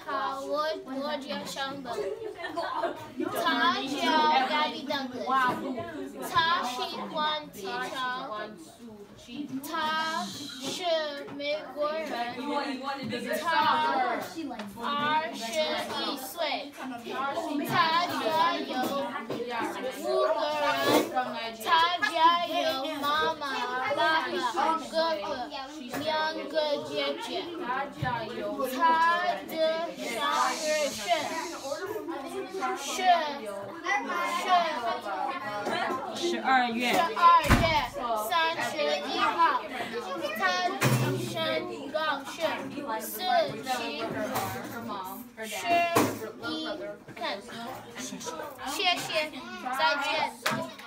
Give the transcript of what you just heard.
好，我叫香本。他叫 Gabby Douglas。他喜欢体操。他是美国人。他21岁。他家有5个人。他家有妈妈、爸爸、哥哥、2个姐姐。他的生日是12月31号。他身高是47、11，谢谢，再见。